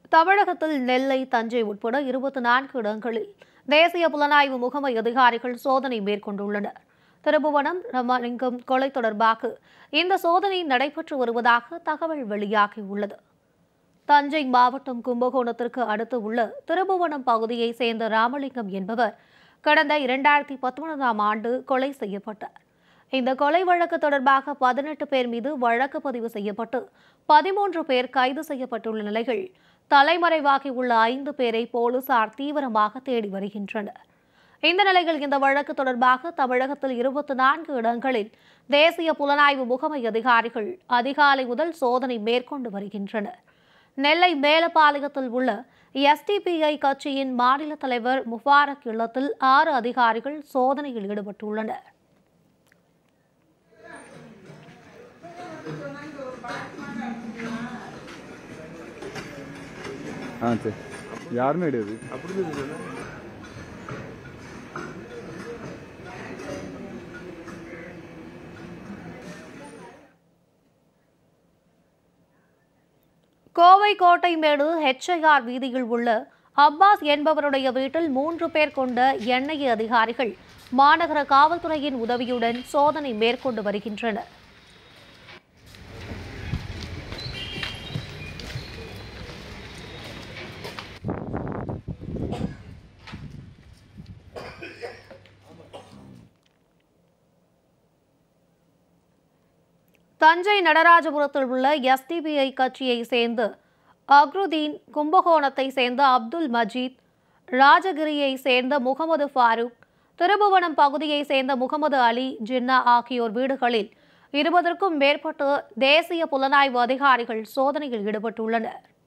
தமிழகத்தில் நெல்லை, தஞ்சை உட்பட 24 இடங்களில் தேசிய புலனாய்வு முகமை அதிகாரிகள் சோதனை மேற்கொண்டுள்ளனர். திருபுவனம் ராமலிங்கம் கொலை தொடர்பாக இந்த சோதனை நடைபெற்று வருவதாக தகவல் வெளியாகியுள்ளது. தஞ்சை மாவட்டம் கும்பகோணத்திற்கு அடுத்து உள்ள திருபுவனம் பகுதியை சேர்ந்த ராமலிங்கம் என்பவர் கடந்த 2019ஆம் ஆண்டு கொலை செய்யப்பட்டார். இந்த கொலை வழக்கு தொடர்பாக 18 பேர் மீது வழக்கு பதிவு செய்யப்பட்டு 13 பேர் கைது செய்யப்பட்டுள்ள நிலையில் தலைமறைவாகியுள்ள 5 பேரை போலீசார் தீவிரமாக தேடி வருகின்றனர். இந்த நிலையில் இந்த வழக்கு தொடர்பாக தமிழகத்தில் 24 இடங்களில் தேசிய புலனாய்வு முகமை அதிகாரிகள் அதிகாலை முதல் சோதனை மேற்கொண்டு வருகின்றனர். நெல்லை மேலப்பாளையத்தில் உள்ள SDPI கட்சியின் மாநில தலைவர் முபாரக் இல்லத்தில் 6 அதிகாரிகள் சோதனையில் ஈடுபட்டுள்ளனர். யாருமே கிடையாது. கோவை கோட்டைமேடு HIR வீதியில் உள்ள அப்பாஸ் என்பவருடைய வீட்டில் 3 பேர் கொண்ட NIA அதிகாரிகள் மாநகர காவல்துறையின் உதவியுடன் சோதனை மேற்கொண்டு வருகின்றனர். தஞ்சை நடராஜபுரத்தில் உள்ள SDPI கட்சியை சேர்ந்த அக்ருதீன், கும்பகோணத்தை சேர்ந்த அப்துல் மஜீத், ராஜகிரியை சேர்ந்த முகமது ஃபாரூக், திருபுவனம் பகுதியை சேர்ந்த முகமது அலி ஜின்னா ஆகியோர் வீடுகளில் 20க்கும் மேற்பட்ட தேசிய புலனாய்வு அதிகாரிகள் சோதனையில் ஈடுபட்டுள்ளனர்.